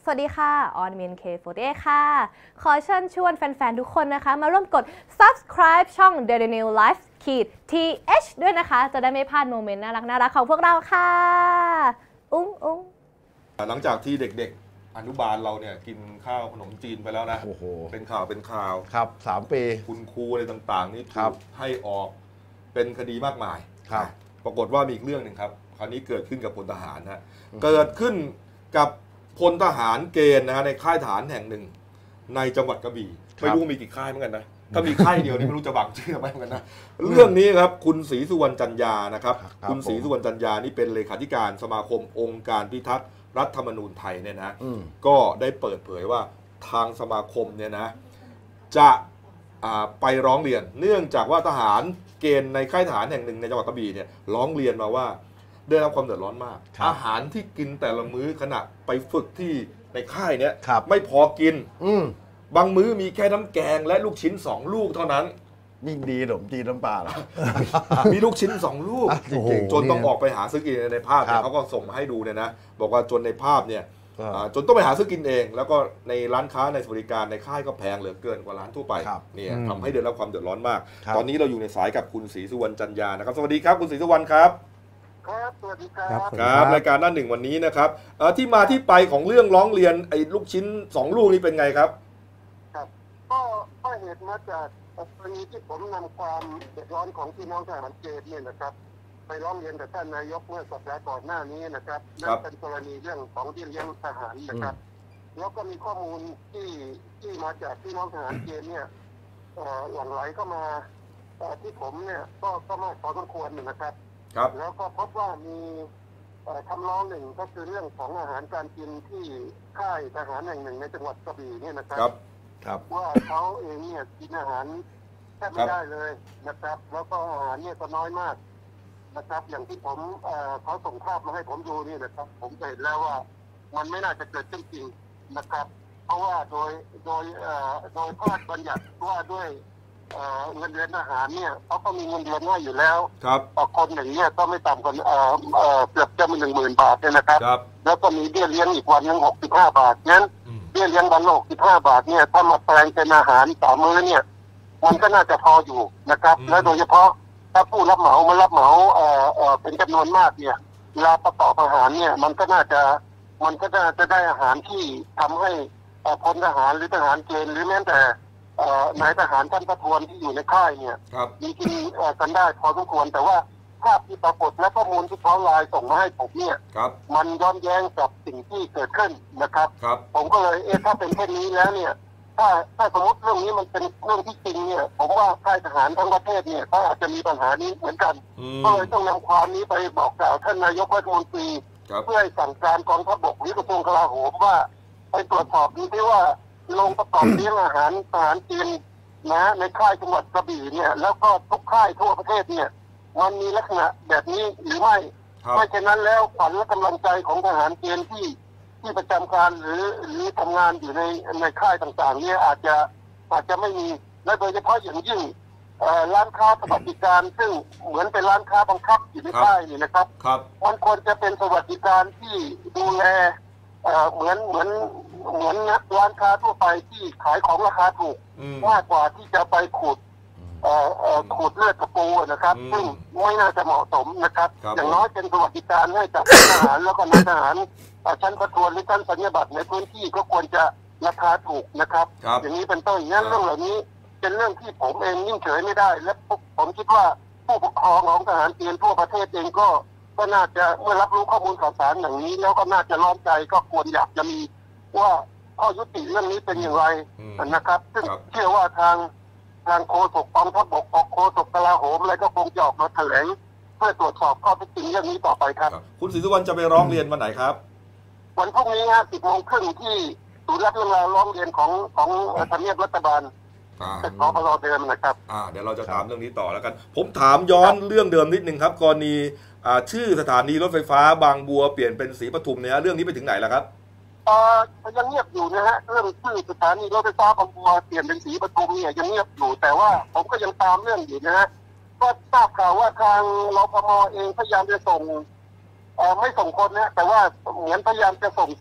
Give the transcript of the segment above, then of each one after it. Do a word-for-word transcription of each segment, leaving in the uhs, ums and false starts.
วัสดีค่ะออนเมียน เค โฟร์ตี้เอท ค่ะขอเชิญชวนแฟนๆทุกคนนะคะมาร่วมกด subscribe ช่อง Daily New Life ขีด ที เอช ด้วยนะคะจะได้ไม่พลาดโมเมนต์น่ารักน่ารักของพวกเราค่ะอุ้งอุ้งหลังจากที่เด็กๆอนุบาลเราเนี่ยกินข้าวขนมจีนไปแล้วนะโอ้โหเป็นข่าวเป็นข่าวครับสามปีคุณครูอะไรต่างๆนี่ถูกให้ออกเป็นคดีมากมายครับปรากฏว่ามีอีกเรื่องหนึ่งครับคราวนี้เกิดขึ้นกับพลทหารนะเกิดขึ้นกับพลทหารเกณฑ์นะฮะในค่ายทหารแห่งหนึ่งในจังหวัดกระบี่ไม่รู้มีกี่ค่ายเหมือนกันนะถ้ามีค่ายเดียวนี่ไม่รู้จะบังชื่อไหมเหมือนกันนะเรื่องนี้ครับคุณศรีสุวรรณจันยานะครับคุณศรีสุวรรณจันยานี่เป็นเลขาธิการสมาคมองค์การพิทักษ์รัฐธรรมนูญไทยเนี่ยนะก็ได้เปิดเผยว่าทางสมาคมเนี่ยนะจะไปร้องเรียนเนื่องจากว่าทหารเกณฑ์ในค่ายทหารแห่งหนึ่งในจังหวัดกระบี่เนี่ยร้องเรียนมาว่าได้รับความเดือดร้อนมากอาหารที่กินแต่ละมื้อขณะไปฝึกที่ในค่ายเนี่ยไม่พอกินบางมื้อมีแค่น้ำแกงและลูกชิ้นสองลูกเท่านั้นยิ่งดีขนมจีนน้ำปลาหรอมีลูกชิ้นสองลูกจนต้องออกไปหาซื้อกินในภาพเนี่ยเขาก็ส่งมาให้ดูเนี่ยนะบอกว่าจนในภาพเนี่ยจนต้องไปหาซื้อกินเองแล้วก็ในร้านค้าในบริการในค่ายก็แพงเหลือเกินกว่าร้านทั่วไปเนี่ยทำให้ได้รับความเดือดร้อนมากตอนนี้เราอยู่ในสายกับคุณศรีสุวรรณจันยานะครับสวัสดีครับคุณศรีสุวรรณครับครับสวัสดีครับครับรายการหน้าหนึ่งวันนี้นะครับที่มาที่ไปของเรื่องร้องเรียนไอ้ลูกชิ้นสองลูกนี้เป็นไงครับครับก็ก็เหตุมาจากกรณีที่ผมนำความเดือดร้อนของพี่น้องทหารเกณฑ์เนี่ยนะครับไปร้องเรียนกับท่านนายกเมื่อสัปดาห์ก่อนหน้านี้นะครับนั่นเป็นกรณีเรื่องของที่เลี้ยงทหารนะครับแล้วก็มีข้อมูลที่ที่มาจากพี่น้องทหารเกณฑ์เนี่ยหลั่งไหลเข้ามาที่ผมเนี่ยก็ก็มากพอสมควรนะครับแล้วก็พบว่ามีคำร้องหนึ่งก็คือเรื่องของอาหารการกินที่ค่ายทหารแห่งหนึ่งในจังหวัดกระบี่เนี่ยนะครับว่าเขาเองเนี่ยกินอาหารแทบไม่ได้เลยนะครับแล้วก็อาหารเนี่ยก็น้อยมากนะครับอย่างที่ผมเขาส่งภาพมาให้ผมดูนี่นะครับผมเห็นแล้วว่ามันไม่น่าจะเกิดขึ้นจริงนะครับเพราะว่าโดยโดยโดยพระราชบัญญัติว่าด้วยเงินเดือนทหารเนี่ยเขาก็มีเงินเดือนให้อยู่แล้วต่อคนอย่างนี้ก็ไม่ต่ำกว่าเกือบจะมีหนึ่งหมื่นบาทเนี่ยนะครับแล้วก็มีเบี้ยเลี้ยงอีกวันหนึ่งหกสิบห้าบาทงั้นเบี้ยเลี้ยงวันละหกสิบห้าบาทเนี่ยถ้ามาแปลงเป็นอาหารสามมื้อเนี่ยมันก็น่าจะพออยู่นะครับและโดยเฉพาะถ้าผู้รับเหมามารับเหมาเอ่อเอ่อเป็นจำนวนมากเนี่ยเวลาประกอบอาหารเนี่ยมันก็น่าจะมันก็น่าจะได้อาหารที่ทำให้พลทหารหรือทหารเกณฑ์หรือแม้แต่นายทหารท่านประทวนที่อยู่ในค่ายเนี่ยมีกินกันได้พอสมควรแต่ว่าภาพที่ปรากฏและข้อมูลที่เขาไลน์ส่งมาให้ผมเนี่ยมันย้อนแย้งกับสิ่งที่เกิดขึ้นนะครับผมก็เลยเอ๊ะถ้าเป็นเช่นนี้แล้วเนี่ยถ้าถ้าสมมติเรื่องนี้มันเป็นเรื่องที่จริงเนี่ยผมว่าค่ายทหารทั้งประเทศเนี่ยเขาอาจจะมีปัญหานี้เหมือนกันก็เลยต้องนำความนี้ไปบอกกล่าวท่านนายกรัฐมนตรีเพื่อให้สั่งการกองทัพบกหรือกระทรวงกลาโหมว่าไปตรวจสอบดูที่ว่าโรงประกอบเลี้ยงอาหารทหารจีนนะในค่ายจังหวัดกระบี่เนี่ยแล้วก็ทุกค่ายทั่วประเทศเนี่ยมันมีลักษณะแบบนี้หรือไม่ไม่เช่นนั้นแล้วขวัญและกำลังใจของทหารเกณฑ์ที่ที่ประจำการหรือหรือทำงานอยู่ในในค่ายต่างๆเนี่ยอาจจะอาจจะไม่มีและโดยเฉพาะอย่างยิ่งร้านค้าสวัสดิการซึ่งเหมือนเป็นร้านค้าบังคับอยู่ในค่ายนี่นะครับมันควรจะเป็นสวัสดิการที่ดูแลเหมือนเหมือนเหมือนร้านค้าทั่วไปที่ขายของราคาถูกมากกว่าที่จะไปขูดขูดเลือดกระปูนะครับซึ่งไม่น่าจะเหมาะสมนะครับอย่างน้อยเป็นสวัสดิการให้กับทหารแล้วก็นายทหารชั้นประทวนหรือชั้นสัญญาบัตรในพื้นที่ก็ควรจะราคาถูกนะครับอย่างนี้เป็นต้นงั้นเรื่องเหล่านี้เป็นเรื่องที่ผมเองยิ่งเฉยไม่ได้และผมคิดว่าผู้ปกครองของทหารเกณฑ์ทั่วประเทศเองก็ก็น่าจะเมื่อรับรู้ข้อมูลข่าวสารอย่างนี้แล้วก็น่าจะร้อนใจก็ควรอยากจะมีว่าข้อยุติเรื่องนี้เป็นอย่างไรนะครับซึ่งเชื่อว่าทางทางโฆษกกองทัพบกโฆษกกลาโหมอะไรก็คงจะออกมาแถลงเพื่อตรวจสอบข้อเท็จจริงเรื่องนี้ต่อไปครับคุณศรีสุวรรณจะไปร้องเรียนวันไหนครับวันพรุ่งนี้ฮะสิบโมงครึ่งที่ศูนย์รับเรื่องราวร้องเรียนของของทำเนียบรัฐบาลเป็นพปรเดิมนะครับเดี๋ยวเราจะตามเรื่องนี้ต่อแล้วกันผมถามย้อนเรื่องเดิมนิดนึงครับกรณีชื่อสถานีรถไฟฟ้าบางบัวเปลี่ยนเป็นศรีปทุมเนี่ยเรื่องนี้ไปถึงไหนแล้วครับยังเงียบอยู่นะฮะเรื่องชื่อสถานีรถไฟฟ้าบางบัวเปลี่ยนเป็นศรีปทุมเนี่ยยังเงียบอยู่แต่ว่าผมก็ยังตามเรื่องอยู่นะฮะก็ทราบข่าวว่าทางรพม.เองพยายามจะส่งไม่ส่งคนนะแต่ว่าเหมือนพยายามจะส่งซิก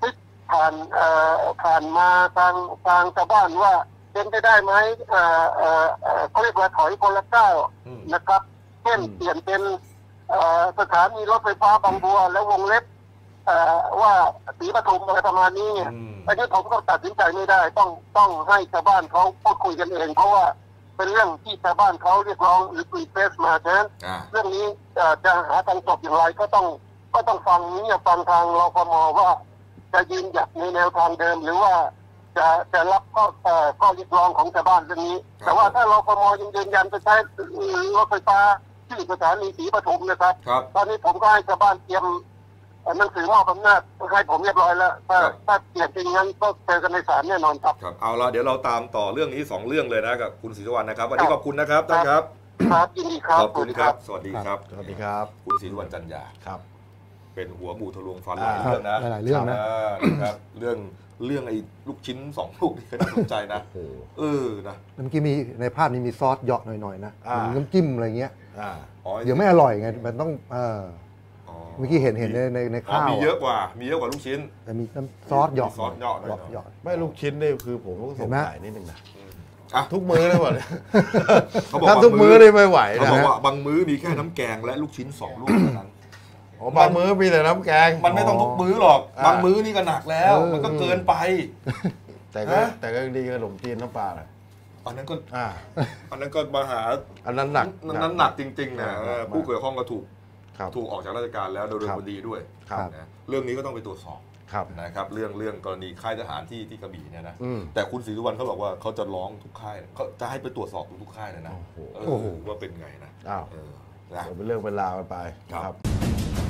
ผ่านเอ่อผ่านมาทางทางชาวบ้านว่าเป็นไปได้ไหมเอ่อเอ่อเอ่อเขาเรียกว่าถอยคนละก้าวนะครับเช่นเปลี่ยนเป็นเอ่อสถานีรถไฟฟ้าบางบัวแล้ววงเล็บเอ่อว่าศรีปทุมอะไรประมาณนี้อันนี้ผมก็ตัดสินใจไม่ได้ต้องต้องให้ชาวบ้านเขาพูดคุยกันเองเพราะว่าเป็นเรื่องที่ชาวบ้านเขาเรียกร้องหรือรีเควสมาฉะนั้นเรื่องนี้จะหาทางจบอย่างไรก็ต้องก็ต้องฟังนี้ฟังทางรฟมว่าจะยืนหยัดในแนวทางเดิมหรือว่าจะจะรับข้อเอ่อข้อเรียกร้องของชาวบ้านเรื่องนี้ แต่ว่าถ้ารฟมยังยืนยันจะใช้รถไฟฟ้าที่สถานีศรีปทุมนะครับตอนนี้ผมก็ให้ชาวบ้านเตรียมหนังสือมอบอำนาจให้ผมเรียบร้อยแล้วถ้าถ้าเปลี่ยนจริงงั้นก็เจอกันในศาลแน่นอนครับครับเอาละเดี๋ยวเราตามต่อเรื่องนี้สองเรื่องเลยนะกับคุณศรีสุวรรณนะครับวันนี้ขอบคุณนะครับท่านครับครับยินดีครับขอบคุณครับสวัสดีครับสวัสดีครับคุณศรีสุวรรณจันยาครับเป็นหัวหมูทะลวงฟันหลายเรื่องนะหลายเรื่องนะครับเรื่องเรื่องไอ้ลูกชิ้นสองลูกนี่ก็น่าสนใจนะเออนะเมื่อกี้มีในภาพนี้มีซอสเหยาะหน่อยๆนะน้ำจิ้มอะไรเงี้ยเดี๋ยวไม่อร่อยไงมันต้องเออเมื่อกี้เห็นเห็นในในในข้าวมีเยอะกว่ามีเยอะกว่าลูกชิ้นแต่มีน้ำซอสเหยาะซอสเหยาะเหยาะไม่ลูกชิ้นนี่คือผมก็สงสัยนิดนึงนะทุกมื้อเลยหมดเขาบอกถ้าทุกมื้อนี่ไม่ไหวนะเขาบอกว่าบางมื้อมีแค่น้ำแกงและลูกชิ้นสองลูกเท่านั้นอ๋อบางมื้อมีแต่น้ำแกงมันไม่ต้องทุกมื้อหรอกบางมื้อนี่ก็หนักแล้วมันก็เกินไปแต่ก็แต่ก็ดีขนมจีนน้ำปลาเลยอันนั้นก็อันนั้นก็มาหาอันนั้นหนักนั้นหนักจริงๆนะผู้เกี่ยวข้องก็ถูกถูกออกจากราชการแล้วโดยคดีด้วยเรื่องนี้ก็ต้องไปตรวจสอบนะครับเรื่องเรื่องกรณีค่ายทหารที่ที่กระบี่เนี่ยนะแต่คุณศรีสุวรรณเขาบอกว่าเขาจะร้องทุกค่ายเขาจะให้ไปตรวจสอบทุกค่ายเลยนะว่าเป็นไงนะอ้าวเป็นเรื่องเป็นราวกันไปครับ